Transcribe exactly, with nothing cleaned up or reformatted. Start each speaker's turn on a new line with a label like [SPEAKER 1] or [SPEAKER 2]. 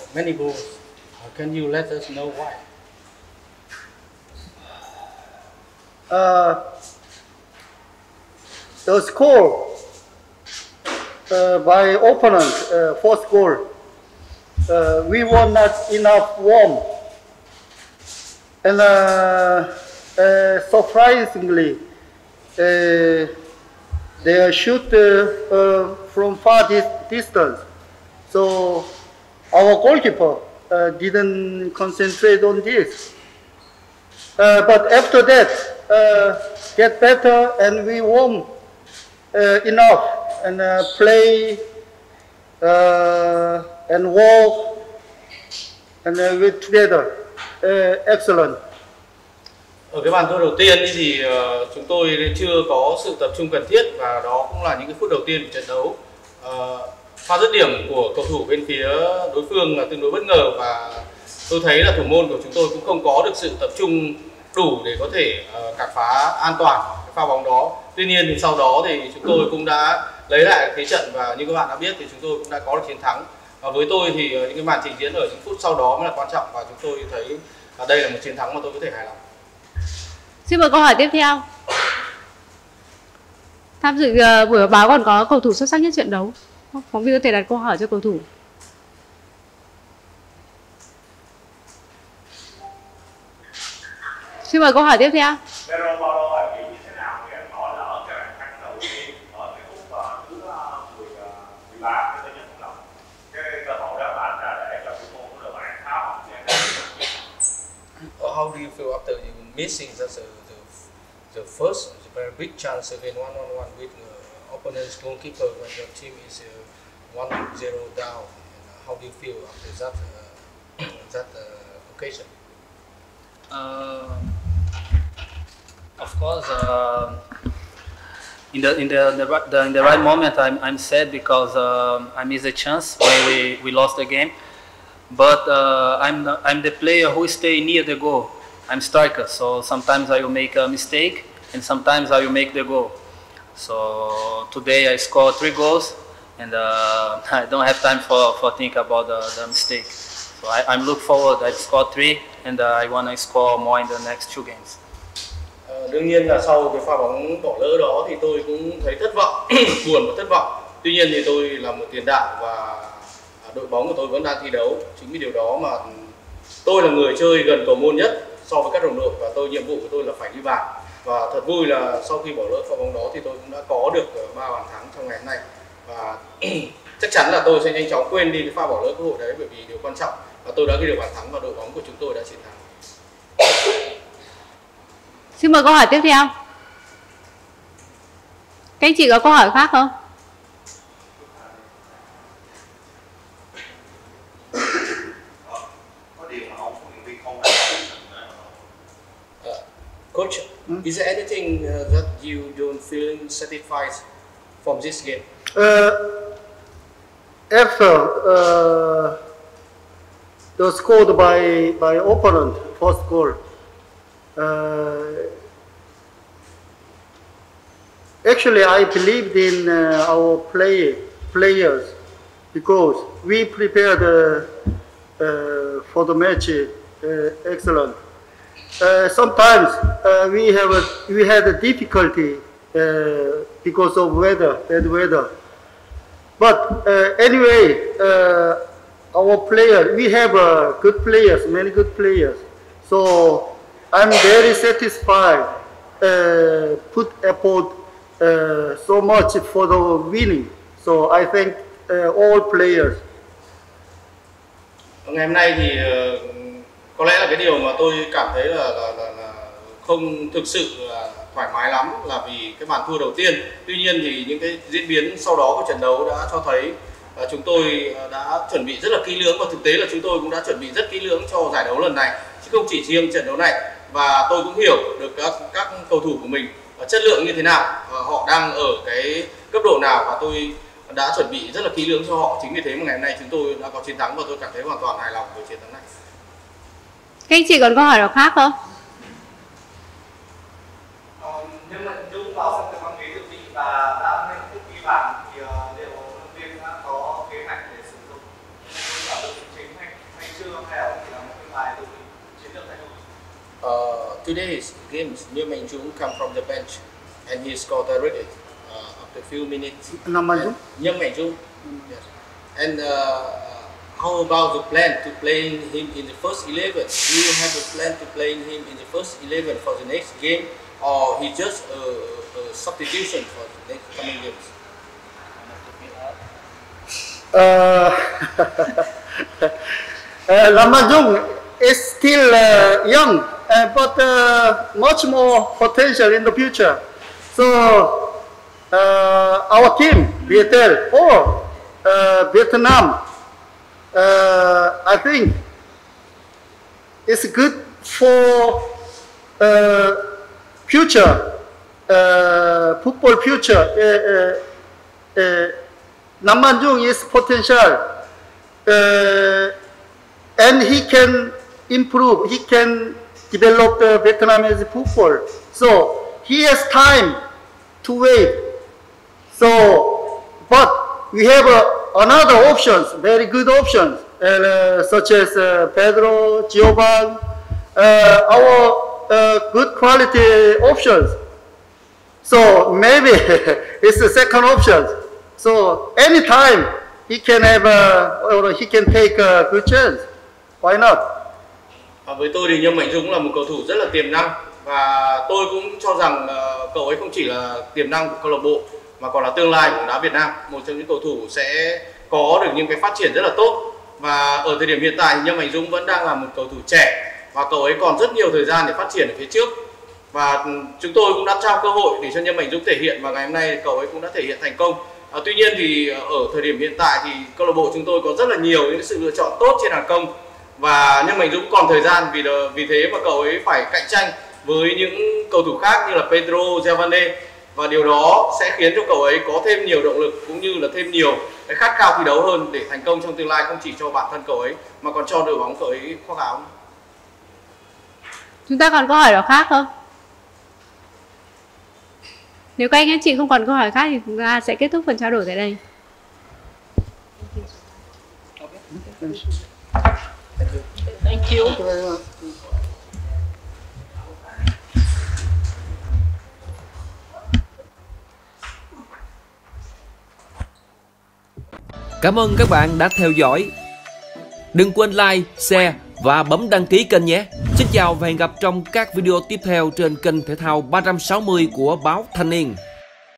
[SPEAKER 1] many goals. Uh, can you let us know why?
[SPEAKER 2] Uh, the score uh, by opponent, uh, fourth goal, uh, we were not enough warm. And uh, uh, surprisingly, uh, they shoot uh, uh, from far dis distance. So our goalkeeper uh, didn't concentrate on this. Uh, but after that, uh, get better and we warm uh, enough and uh, play uh, and walk and uh, we together. Uh, excellent.
[SPEAKER 1] Ở cái bàn thua đầu tiên thì uh, chúng tôi chưa có sự tập trung cần thiết và đó cũng là những cái phút đầu tiên của trận đấu. Uh, pha dứt điểm của cầu thủ bên phía đối phương là tương đối bất ngờ và tôi thấy là thủ môn của chúng tôi cũng không có được sự tập trung đủ để có thể uh, cản phá an toàn cái pha bóng đó. Tuy nhiên thì sau đó thì chúng tôi cũng đã lấy lại thế trận và như các bạn đã biết thì chúng tôi cũng đã có được chiến thắng. Và với tôi thì uh, những cái màn trình diễn ở những phút sau đó mới là quan trọng và chúng tôi thấy uh, đây là một chiến thắng mà tôi có thể hài lòng.
[SPEAKER 3] Xin mời câu hỏi tiếp theo. Tham dự uh, buổi họp báo còn có cầu thủ xuất sắc nhất trận đấu. Phóng viên có thể đặt câu hỏi cho cầu thủ. Xin mời câu hỏi tiếp theo.
[SPEAKER 1] How do you feel after you missing the, the, the first very big chance again one on one with uh, opponent's goalkeeper when your team is uh, one zero down? And how do you feel after that uh, that uh, occasion?
[SPEAKER 4] Uh, of course, uh, in the in the, the, the in the right moment, I'm I'm sad because um, I missed a chance when we, we lost the game. But uh, I'm the, I'm the player who stay near the goal. I'm striker, so sometimes I will make a mistake, and sometimes I will make the goal. So today I scored three goals, and uh, I don't have time for for think about the, the mistake. So I, I'm look forward. I scored three, and uh, I want to score more in the next two games.
[SPEAKER 1] Uh, đương nhiên là sau cái pha bóng bỏ lỡ đó thì tôi cũng thấy thất vọng, buồn và thất vọng. Tuy nhiên thì tôi là một tiền đạo và đội bóng của tôi vẫn đang thi đấu. Chính vì điều đó mà tôi là người chơi gần cầu môn nhất so với các đồng đội và tôi nhiệm vụ của tôi là phải ghi bàn. Và thật vui là sau khi bỏ lỡ pha bóng đó thì tôi cũng đã có được ba bàn thắng trong ngày hôm nay. Và chắc chắn là tôi sẽ nhanh chóng quên đi cái pha bỏ lỡ cơ hội đấy bởi vì điều quan trọng là tôi đã ghi được bàn thắng và đội bóng của chúng tôi đã chiến thắng.
[SPEAKER 3] Xin mời câu hỏi tiếp theo. Các anh chị có câu hỏi khác không?
[SPEAKER 1] Coach, mm. is there anything uh, that you don't feel satisfied from this game?
[SPEAKER 2] Uh, after uh, the scored by by opponent first goal, uh, actually I believed in uh, our play players because we prepared uh, uh, for the match uh, excellent. Uh, sometimes uh, we have a, we had a difficulty uh, because of weather, bad weather. But uh, anyway, uh, our player, we have uh, good players, many good players. So I'm very satisfied. Uh, put effort uh, so much for the winning. So I thank uh, all players.
[SPEAKER 1] Ngày hôm nay thì uh, có lẽ là cái điều mà tôi cảm thấy là, là, là, là không thực sự là thoải mái lắm là vì cái bàn thua đầu tiên. Tuy nhiên thì những cái diễn biến sau đó của trận đấu đã cho thấy là chúng tôi đã chuẩn bị rất là kỹ lưỡng và thực tế là chúng tôi cũng đã chuẩn bị rất kỹ lưỡng cho giải đấu lần này chứ không chỉ riêng trận đấu này. Và tôi cũng hiểu được các các cầu thủ của mình chất lượng như thế nào, và họ đang ở cái cấp độ nào và tôi đã chuẩn bị rất là kỹ lưỡng cho họ. Chính vì thế mà ngày hôm nay chúng tôi đã có chiến thắng và tôi cảm thấy hoàn toàn hài lòng với chiến thắng này.
[SPEAKER 3] Các anh chị còn câu hỏi nào khác không?
[SPEAKER 5] Ờ, nhưng mà Dũng vào sân tập bóng ghế dự bị và đã lên phút ghi bàn thì uh, liệu huấn luyện viên đã có kế hoạch để sử dụng vào đội chính hay
[SPEAKER 1] today's games, Nhâm Mạnh Dũng come from the bench and he scored directly uh, after a few minutes.
[SPEAKER 2] Nam Mạnh Dũng?
[SPEAKER 1] Nhâm Mạnh Dũng. Yes. And uh, how about the plan to play him in the first eleven? Do you have a plan to play him in the first eleven for the next game, or he just a, a substitution for the next coming games?
[SPEAKER 2] Uh, uh, Nam Mạnh Dũng is still uh, young, uh, but uh, much more potential in the future. So uh, our team, Viettel or uh, Vietnam, uh, I think it's good for uh, future uh, football future. Uh, uh, uh, Nam Mạnh Dũng is potential, uh, and he can improve. He can develop the Vietnamese football. So he has time to wait. So, but we have uh, another options, very good options, and, uh, such as uh, Pedro, Giovan, uh, our uh, good quality options. So maybe it's the second option. So anytime he can have a, or he can take a good chance. Why not?
[SPEAKER 1] À, với tôi thì Nhâm Mạnh Dũng là một cầu thủ rất là tiềm năng, và tôi cũng cho rằng uh, cậu ấy không chỉ là tiềm năng của câu lạc bộ mà còn là tương lai của bóng đá Việt Nam. Một trong những cầu thủ sẽ có được những cái phát triển rất là tốt, và ở thời điểm hiện tại Nhâm Mạnh Dũng vẫn đang là một cầu thủ trẻ và cậu ấy còn rất nhiều thời gian để phát triển ở phía trước, và chúng tôi cũng đã trao cơ hội để cho Nhâm Mạnh Dũng thể hiện, và ngày hôm nay cậu ấy cũng đã thể hiện thành công. À, tuy nhiên thì ở thời điểm hiện tại thì câu lạc bộ chúng tôi có rất là nhiều những sự lựa chọn tốt trên hàng công, và Nhâm Mạnh Dũng còn thời gian, vì vì thế mà cậu ấy phải cạnh tranh với những cầu thủ khác như là Pedro, Giovane, và điều đó sẽ khiến cho cậu ấy có thêm nhiều động lực cũng như là thêm nhiều cái khát khao thi đấu hơn để thành công trong tương lai, không chỉ cho bản thân cậu ấy mà còn cho đội bóng cậu ấy khoác áo.
[SPEAKER 3] Chúng ta còn câu hỏi nào khác không? Nếu các anh các chị không còn câu hỏi khác thì chúng ta sẽ kết thúc phần trao đổi tại đây.
[SPEAKER 4] Thank you.
[SPEAKER 6] Cảm ơn các bạn đã theo dõi. Đừng quên like, share và bấm đăng ký kênh nhé. Xin chào và hẹn gặp trong các video tiếp theo trên kênh thể thao ba trăm sáu mươi của báo Thanh Niên.